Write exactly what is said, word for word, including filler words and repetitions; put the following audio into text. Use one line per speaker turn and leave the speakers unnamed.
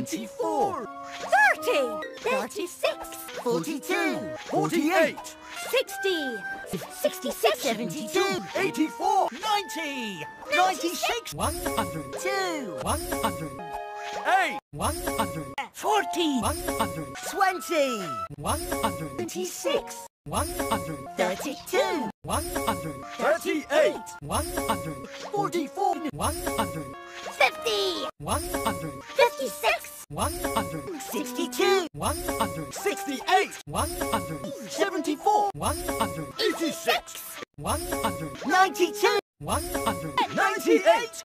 twenty-four,
thirty, thirty-six,
forty-two, forty-eight,
sixty, sixty-six,
seventy-two, eighty-four, ninety, ninety-six,
one hundred,
two,
one hundred,
eight,
one hundred,
forty,
one hundred,
twenty,
one hundred,
twenty-six,
one hundred,
thirty-two,
one hundred,
thirty-eight,
one hundred,
forty-four,
one hundred,
fifty,
one hundred,
fifty-six,
one hundred,
sixty-two,
one hundred,
sixty-eight,
one hundred,
seventy-four,
one hundred,
eighty-six,
one hundred,
ninety-two,
one hundred,
ninety-eight,